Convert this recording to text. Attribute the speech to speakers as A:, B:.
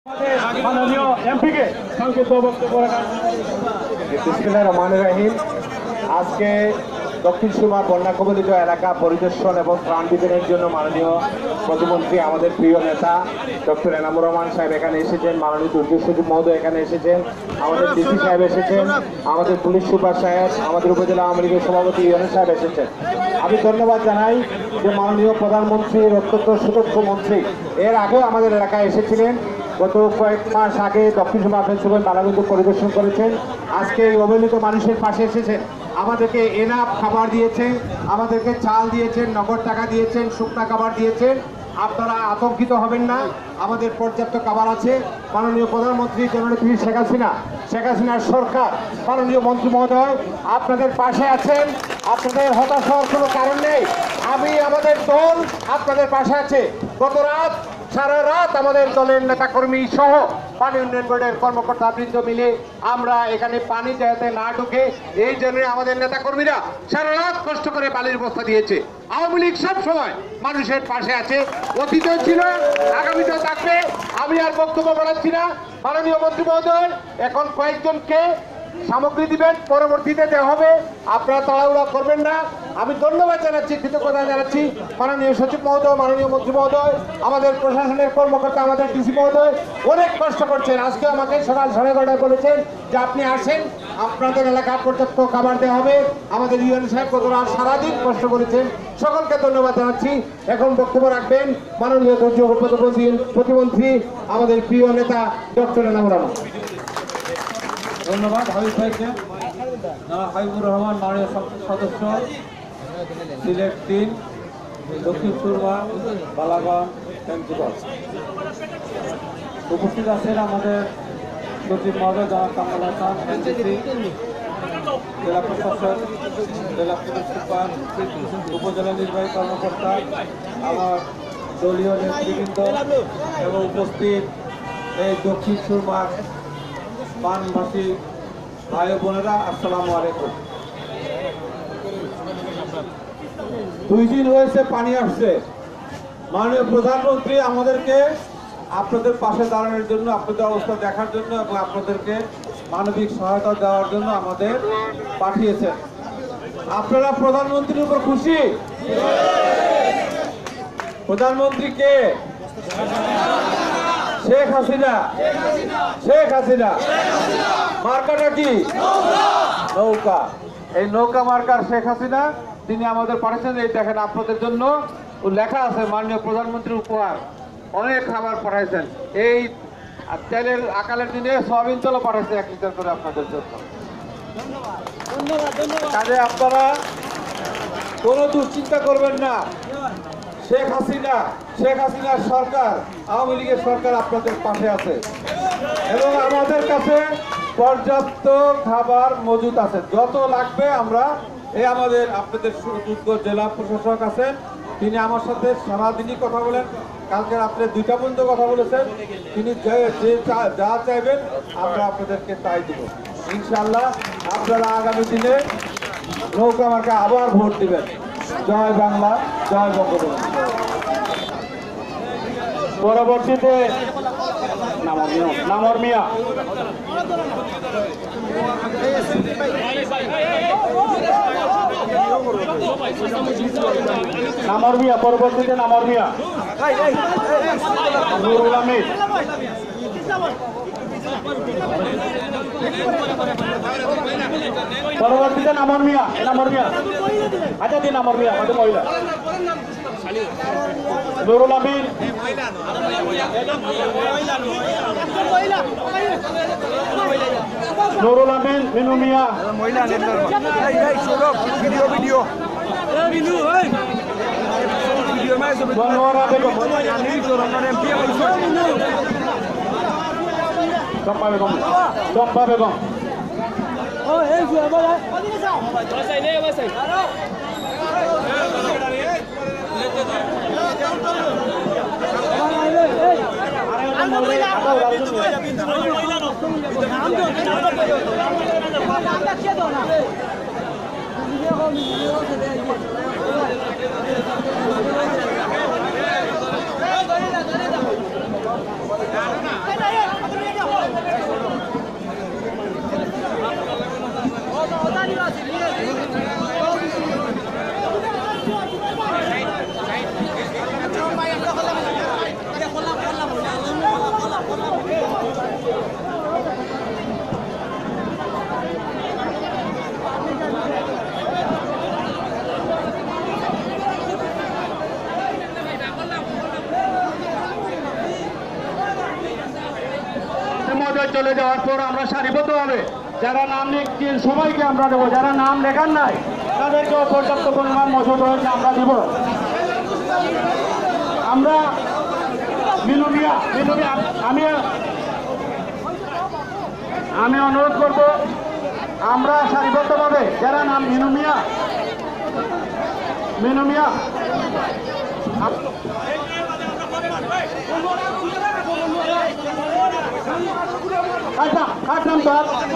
A: মাননীয় এমপিকে সংক্ষিপ্ত বক্তব্য রাখার।
B: বিসমিল্লাহির রহমানির রহিম। আজকে দক্ষিণ সীমার বন্যা কবলিত এলাকা পরিদর্শন এবং ত্রাণ বিতরণের জন্য মাননীয় প্রতিমন্ত্রী, আমাদের প্রিয় নেতা ডক্টর এনামুর রহমান সাহেব এখানে এসেছেন, মাননীয় দুর্যোগ সচিব মহোদয় এখানে এসেছেন, আমাদের ডিসি সাহেব এসেছেন, আমাদের পুলিশ সুপার সাহেব, আমাদের উপজেলা আওয়ামী লীগের সভাপতি ইউনুস সাহেব এসেছেন। আমি ধন্যবাদ জানাই যে মাননীয় প্রধানমন্ত্রীর অত্যন্ত সুদক্ষ মন্ত্রী এর আগেও আমাদের এলাকায় এসেছিলেন। গত কয়েক মাস আগে দক্ষিণ সীমা ফেন্সিবল তালাবন্ধ পরিদর্শন করেছেন। আজকে এই অবহেলিত মানুষের পাশে এসেছেন, আমাদেরকে এনাফ খাবার দিয়েছেন, আমাদেরকে চাল দিয়েছেন, নগদ টাকা দিয়েছেন, শুকনা খাবার দিয়েছেন। আপনারা আতঙ্কিত হবেন না, আমাদের পর্যাপ্ত খাবার আছে। মাননীয় প্রধানমন্ত্রী জননেত্রী শেখ হাসিনার সরকার, মাননীয় মন্ত্রী মহোদয় আপনাদের পাশে আছেন, আপনাদের হতাশ হওয়ার কোনো কারণ নেই। আমাদের দল আপনাদের পাশে আছে। গত রাত সারা রাত আমাদের দলের নেতাকর্মী সহ পানি উন্নয়ন বোর্ডের কর্মকর্তাবৃন্দ মিলে আমরা এখানে পানি যাতে না ঢুকে এই জন্য আমাদের নেতাকর্মীরা সারা রাত কষ্ট করে বালির বস্তা দিয়েছে। আওয়ামী লীগ সব সময় মানুষের পাশে আছে, অতীতেও ছিল, আগামীতেও থাকবে। আমি আর বক্তব্য বাড়াচ্ছি না। মাননীয় মন্ত্রী মহোদয় এখন কয়েকজনকে সামগ্রী দিবেন, পরবর্তীতে দেওয়া হবে, আপনারা তাড়াহুড়া করবেন না। আমি ধন্যবাদ জানাচ্ছি, কৃতজ্ঞতা জানাচ্ছি মাননীয় সচিব মহোদয়, মাননীয় মন্ত্রী মহোদয়, আমাদের প্রশাসনের কর্মকর্তা, আমাদের ডিসি মহোদয় অনেক কষ্ট করছেন। আজকে আমাকে সকাল 11:30 বলেছেন যে আপনি আসেন, আপনাদের এলাকা পর্যাপ্ত খাবার দেওয়া হবে। আমাদের ইউএন সাহেব কত রাত সারাদিন কষ্ট করেছেন, সকলকে ধন্যবাদ জানাচ্ছি। এখন বক্তব্য রাখবেন মাননীয় দুর্যোগ প্রতিমন্ত্রী, আমাদের প্রিয় নেতা ডক্টর এনামুর রহমান।
A: ধন্যবাদ হাবিব ভাইকে। হাবিবুর রহমান মাননীয় সদস্য, সিলেট 3, দক্ষিণ সুরমা, বালাগঞ্জ ফেন্সিবল। উপস্থিত আছেন আমাদের সচিব মহোদয় জনাব কামাল হাসান, এনসিসি, জেলা প্রশাসক, জেলা পুলিশ সুপার, উপজেলা নির্বাহী কর্মকর্তা, আমার দলীয় নেতৃবৃন্দ এবং উপস্থিত এই দক্ষিণ সুরমার বানবাসী ভাই বোনেরা, আসসালামু আলাইকুম। 2 দিন হয়েছে পানি আসছে। মাননীয় প্রধানমন্ত্রী আমাদেরকে আপনাদের পাশে দাঁড়ানোর জন্য, আপনাদের অবস্থা দেখার জন্য এবং আপনাদেরকে মানবিক সহায়তা দেওয়ার জন্য আমাদের পাঠিয়েছেন। আপনারা প্রধানমন্ত্রীর উপর খুশি? প্রধানমন্ত্রী কে? শেখ হাসিনা। শেখ হাসিনা মার্কাটা কি? নৌকা। এই নৌকা মার্কার শেখ হাসিনা তিনি আমাদের পাঠাচ্ছেন। এই দেখেন আপনাদের জন্য লেখা আছে মাননীয় প্রধানমন্ত্রীর উপহার, অনেক খাবার পাঠাইছেন। এই তেলের আকালের দিনে সয়াবিন তেলও পাঠাইছে 1 লিটার করে আপনাদের জন্য। কাজে আপনারা কোনো দুশ্চিন্তা করবেন না। শেখ হাসিনার সরকার, আওয়ামী লীগের সরকার আপনাদের পাশে আছে এবং আমাদের কাছে পর্যাপ্ত খাবার মজুদ আছে। যত লাগবে আমরা আমাদের আপনাদের সুযোগ্য জেলা প্রশাসক আছেন, তিনি আমার সাথে সারাদিনই কথা বলেন। কালকে রাত্রে 2টা পর্যন্ত কথা বলেছেন। তিনি যা চাইবেন আমরা আপনাদেরকে তাই দিব ইনশাল্লাহ। আপনারা আগামী দিনে নৌকা মার্কা আবার ভোট দিবেন। জয় বাংলা, জয় বঙ্গবন্ধু। পরবর্তীতে নামর মিয়া। পরবর্তীতে নামর মিয়া, নুরুল আমিন, পরবর্তীতে নামর মিয়া। আচ্ছা দিন নামর মিয়া, আমাদের মহিলা নুরুল আমিন, মিনু মিয়া, মনোয়ারা বেগম, চম্পা বেগম,
C: চলে যাওয়ার পর আমরা সারিবদ্ধভাবে যারা নাম লিখছেন সবাইকে আমরা দেবো, যারা নাম লেখার নাই তাদেরকেও পর্যাপ্ত পরিমাণ মজুদ হয়েছে আমরা দিব। আমরা মিনু মিয়া আমি অনুরোধ করব আমরা সারিবদ্ধভাবে যারা নাম মিনু মিয়া কাটলাম তো